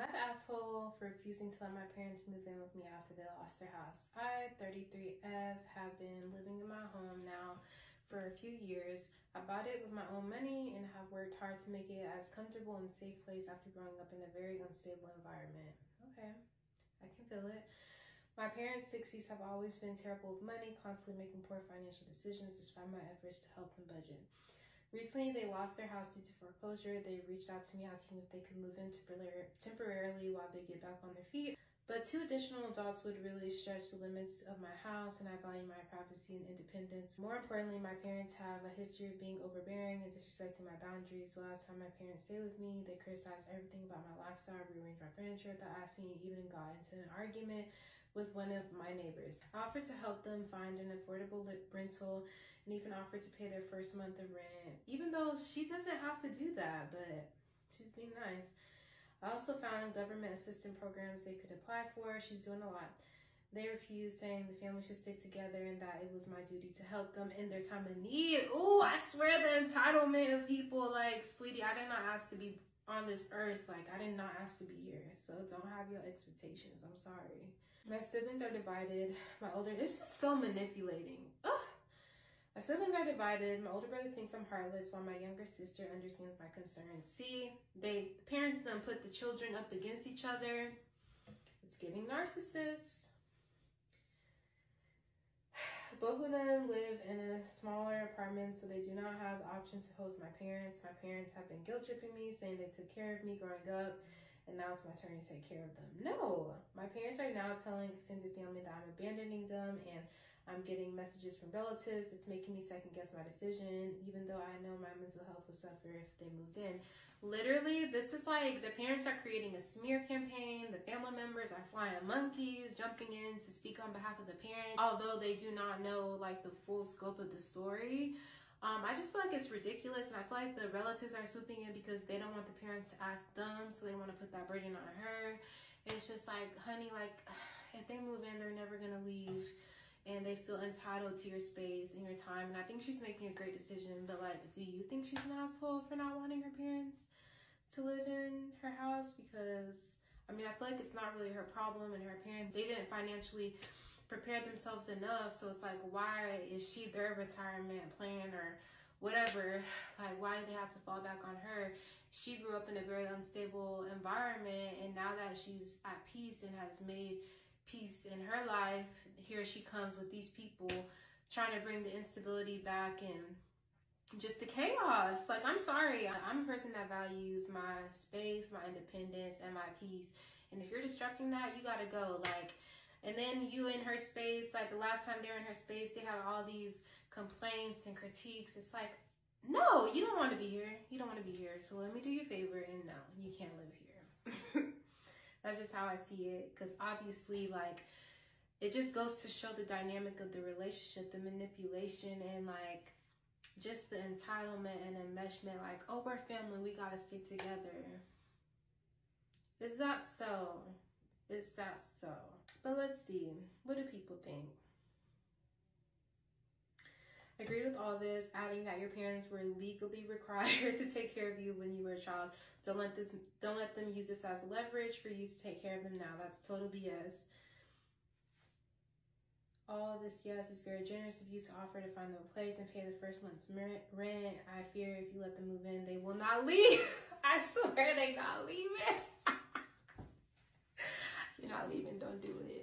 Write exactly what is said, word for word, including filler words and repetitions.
I the asshole for refusing to let my parents move in with me after they lost their house? I, thirty-three F, have been living in my home now for a few years. I bought it with my own money and have worked hard to make it as comfortable and safe place after growing up in a very unstable environment. Okay, I can feel it. My parents' sixties have always been terrible with money, constantly making poor financial decisions despite my efforts to help them budget. Recently, they lost their house due to foreclosure. They reached out to me asking if they could move in temporarily while they get back on their feet. But two additional adults would really stretch the limits of my house, and I value my privacy and independence. More importantly, my parents have a history of being overbearing and disrespecting my boundaries. The last time my parents stayed with me, they criticized everything about my lifestyle, rearranged my furniture without asking me, even got into an argument with one of my neighbors. I offered to help them find an affordable rental and even offered to pay their first month of rent, even though she doesn't have to do that, but she's being nice. I also found government assistance programs they could apply for. She's doing a lot. They refused, saying the family should stick together and that it was my duty to help them in their time of need. Oh, I swear the entitlement of people, like, sweetie, I did not ask to be on this earth. Like, I did not ask to be here. So don't have your expectations. I'm sorry. My siblings are divided. My older, it's just so manipulating. Ugh. My siblings are divided. My older brother thinks I'm heartless while my younger sister understands my concerns. See, they, the parents then put the children up against each other. It's giving narcissists. Both of them live in a smaller apartment, so they do not have the option to host my parents. My parents have been guilt-tripping me, saying they took care of me growing up, and now it's my turn to take care of them. No, my parents are now telling extended family that I'm abandoning them, and I'm getting messages from relatives. It's making me second guess my decision, even though I know my mental health will suffer if they moved in. Literally, this is like the parents are creating a smear campaign. The family members are flying monkeys, jumping in to speak on behalf of the parent, although they do not know like the full scope of the story. Um, I just feel like it's ridiculous, and I feel like the relatives are swooping in because they don't want the parents to ask them, so they want to put that burden on her. It's just like, honey, like, if they move in, they're never gonna leave, and they feel entitled to your space and your time, and I think she's making a great decision, but like, do you think she's an asshole for not wanting her parents to live in her house? Because, I mean, I feel like it's not really her problem, and her parents, they didn't financially prepare themselves enough, so it's like, why is she their retirement plan or whatever? Like, why do they have to fall back on her? She grew up in a very unstable environment, and now that she's at peace and has made peace in her life, here she comes with these people trying to bring the instability back and just the chaos. Like, I'm sorry, I'm a person that values my space, my independence, and my peace, and if you're disrupting that, you gotta go. Like, and then you in her space, like the last time they were in her space, they had all these complaints and critiques. It's like, no, you don't want to be here. You don't want to be here. So let me do you a favor, and no, you can't live here. That's just how I see it. Because obviously, like, it just goes to show the dynamic of the relationship, the manipulation, and like just the entitlement and enmeshment. Like, oh, we're family, we got to stick together. Is that so? Is that so? But let's see. What do people think? Agreed with all this, adding that your parents were legally required to take care of you when you were a child. Don't let this don't let them use this as leverage for you to take care of them now. That's total B S. All this, yes, is very generous of you to offer to find them a place and pay the first month's rent. I fear if you let them move in, they will not leave. I swear they not leaving. You're not leaving, don't do it.